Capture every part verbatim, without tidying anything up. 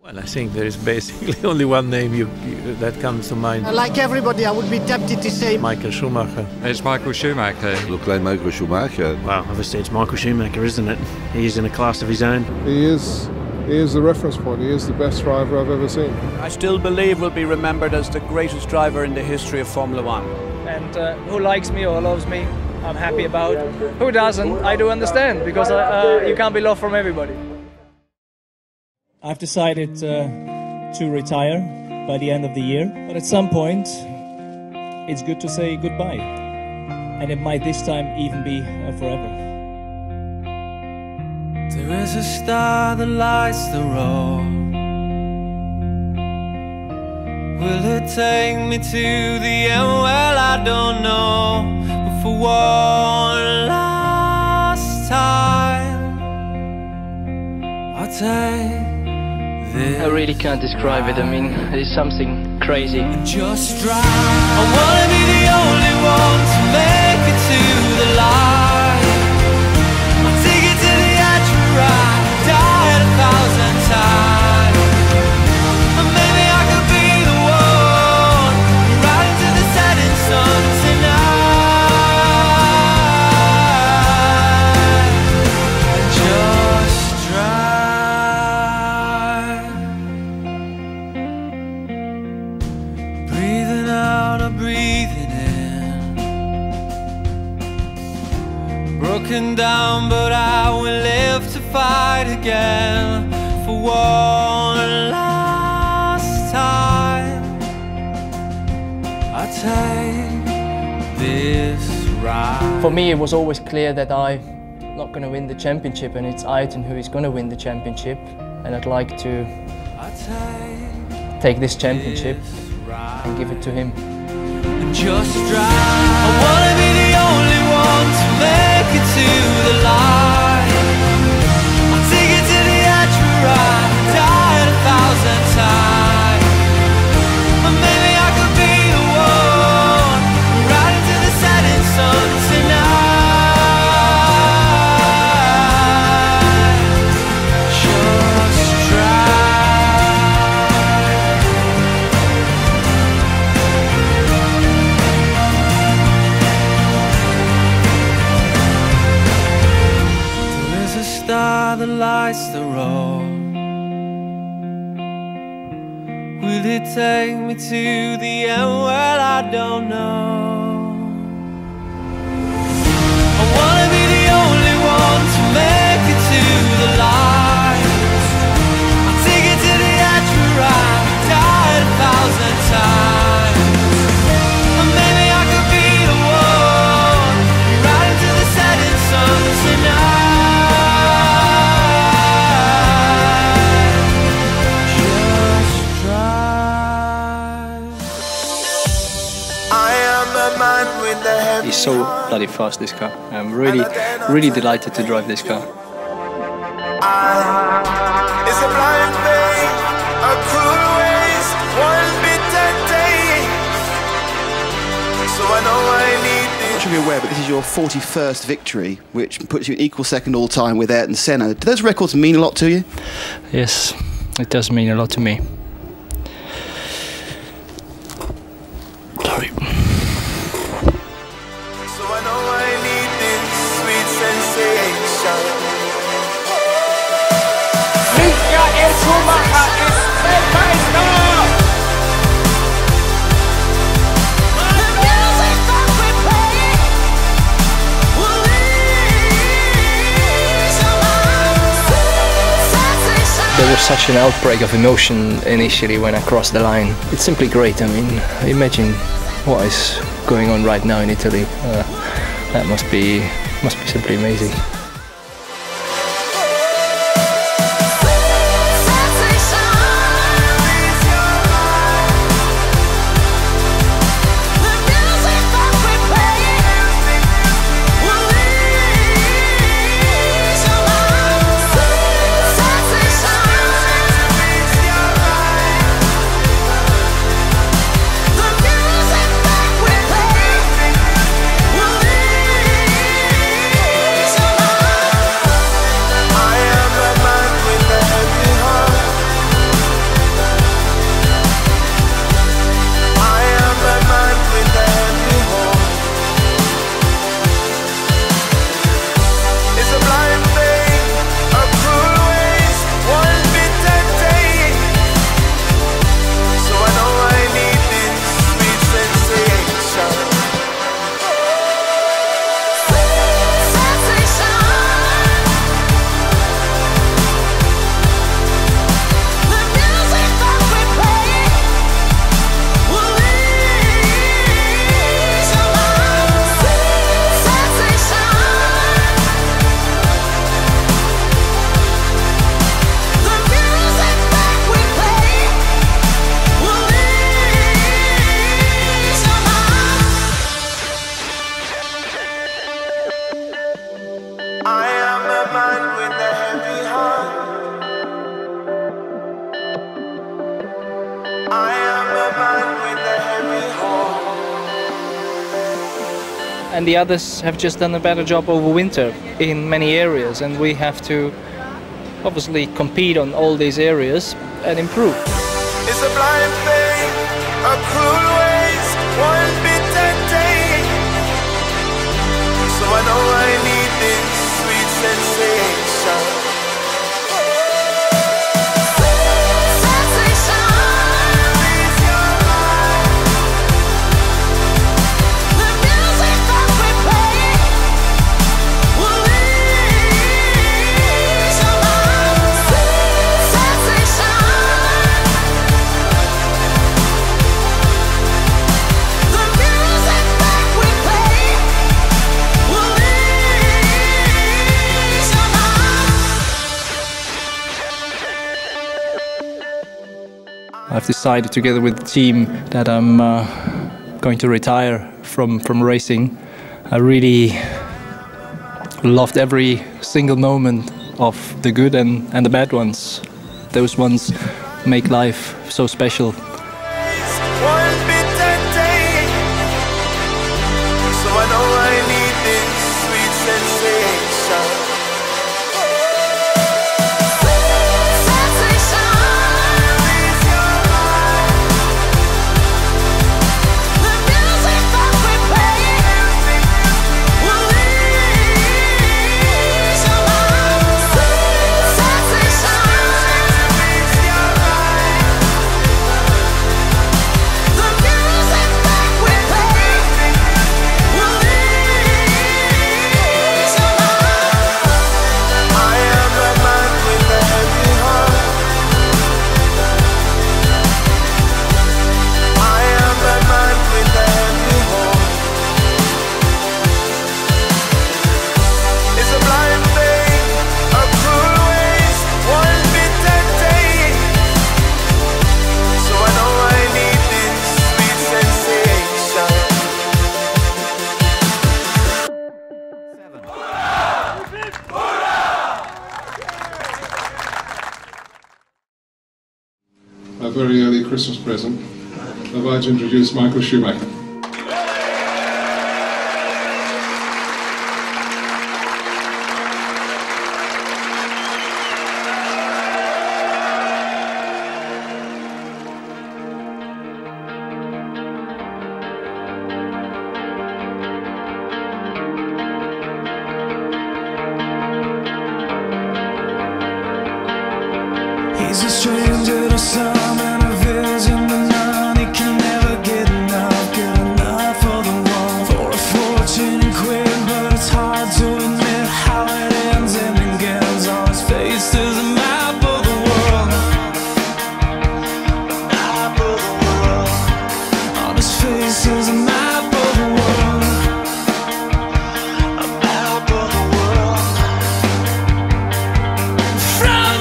Well, I think there is basically only one name you, you, that comes to mind. Like everybody, I would be tempted to say Michael Schumacher. It's Michael Schumacher. Look like Michael Schumacher. Well, obviously it's Michael Schumacher, isn't it? He's in a class of his own. He is, he is the reference point. He is the best driver I've ever seen. I still believe will be remembered as the greatest driver in the history of Formula One. And uh, who likes me or loves me, I'm happy about. Who doesn't, I do understand, because uh, you can't be loved from everybody. I've decided uh, to retire by the end of the year, but at some point it's good to say goodbye, and it might this time even be uh, forever. There is a star that lights the road. Will it take me to the end? Well, I don't know, but for one last time I'll take I really can't describe it. I mean, it is something crazy. Just drive. I wanna be the only one to make it to the light. I'll take it to the edge where I died a thousand times. And maybe I could be the one right into the setting sun tonight. Just drive. Breathing out or breathing in. Broken down, but I will live to fight again. For one last time I take this ride. For me, it was always clear that I'm not going to win the championship, and it's Ayrton who is going to win the championship. And I'd like to take this championship and give it to him. Just drive. I wanna be the only one to make it to the light. I'll take it to the edge where I died a thousand times. But maybe I could be the one right into the setting sun tonight. Just drive. Star that lights the road. Will it take me to the end? Well, I don't know. I wanna be the only one to make it to the light. I'll take it to the edge where I died a thousand times. And maybe I could be the one right into the setting sun tonight. He's so bloody fast, this car. I'm really, really delighted to drive this car. It's a blind faith, a cruel waste, one bitter day. So I know I need this. I'm not sure if you're aware, but this is your forty-first victory, which puts you in equal second all time with Ayrton Senna. Do those records mean a lot to you? Yes, it does mean a lot to me. Sorry. There was such an outbreak of emotion initially when I crossed the line. It's simply great. I mean, imagine what is going on right now in Italy. Uh, that must be, must be simply amazing. We'll be and the others have just done a better job over winter in many areas, and we have to obviously compete on all these areas and improve. It's a blind thing, a cruel waste, one bitter day. So I know I need this sweet sensation. I've decided together with the team that I'm uh, going to retire from, from racing. I really loved every single moment of the good and, and the bad ones. Those ones make life so special. One bitter day. So I know I need this sweet sensation. A very early Christmas present. I'd like to introduce Michael Schumacher. He's a stranger to some and a vision to none. He can never get enough, get enough for the one. For a fortune and quit, but it's hard to admit how it ends and begins. On his face is a map of the world, a map of the world. On his face is a map of the world, a map of the world. From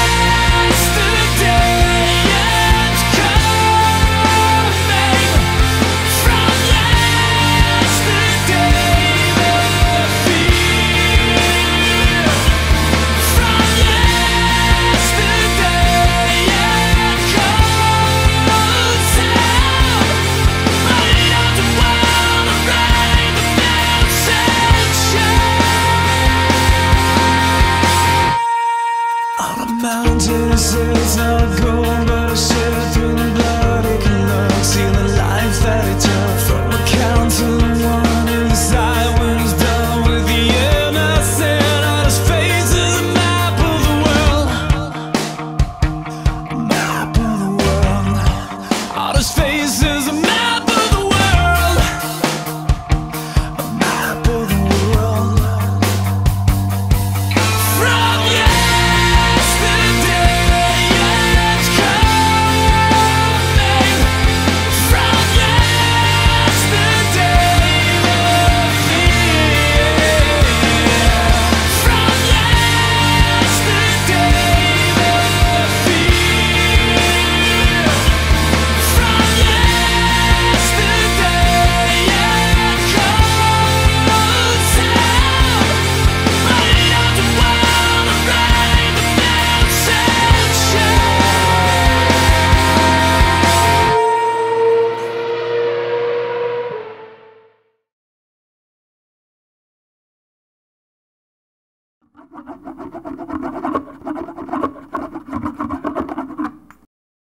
mountain says no gold, but a shiver through the blood it can look. See the life that it took from a count to the one inside when he's done with the innocent. On his face is a map of the world, a map of the world. On his face is a map of the world, a map of the world. From yesterday, yeah. Thank you.